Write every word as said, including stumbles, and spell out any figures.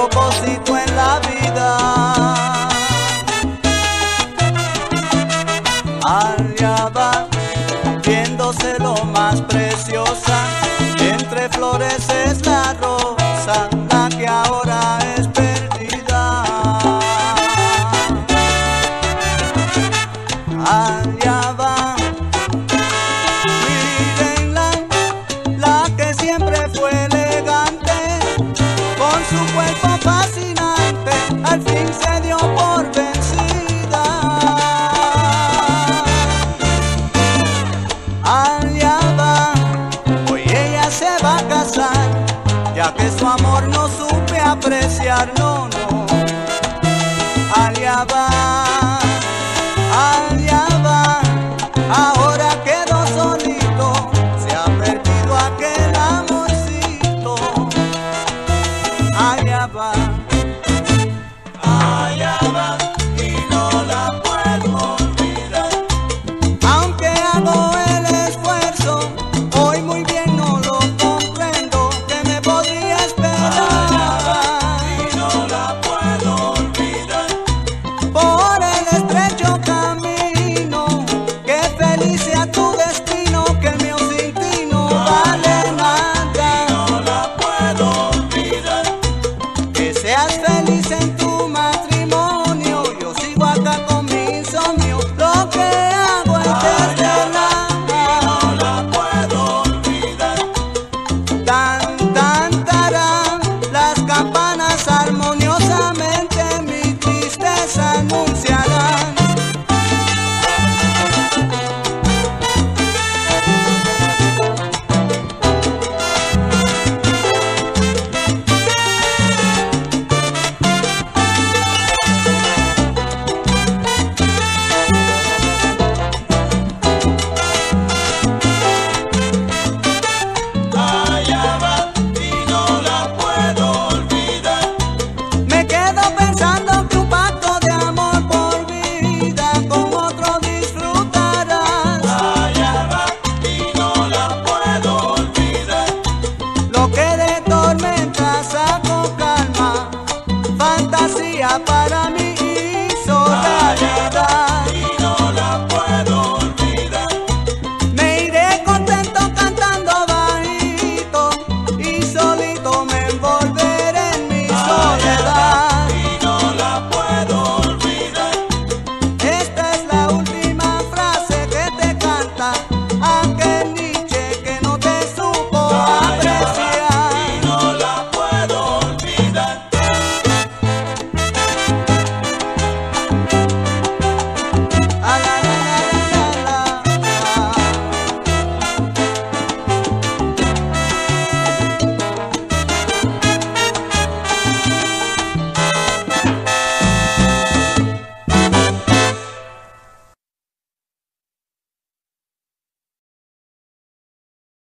propósito en la vida. Allá va, viéndose lo más preciosa, entre flores es la rosa, la que ahora es perdida. Allá va, mírenla, la que siempre fue elegante, con su cuerpo fascinante, al fin se dio por vencida. Allá va, hoy ella se va a casar, ya que su amor no supe apreciar, no, no. Allá va, allá va, ahora quedó solito, se ha perdido aquel amorcito. Allá va, allá va, y no la puedo olvidar. Aunque hago el esfuerzo, hoy muy bien no lo comprendo, que me podría esperar. Allá va, y no la puedo olvidar. Por el estrecho camino, que feliz sea tu destino, que el mío sin ti no vale nada. Y no la puedo olvidar. Que seas feliz en tu matrimonio, yo sigo acá con mi insomnio, lo que hago es desvelar. Y no la puedo olvidar. Tan, tan, tarán, las campanas armoniosamente mi tristeza anunciarán. Allá va, y no la puedo olvidar. Me quedo pensando que un pacto de amor por vida con otro disfrutarás. Allá va, y no la puedo olvidar. Lo que de tormenta saco calma, fantasía para mí.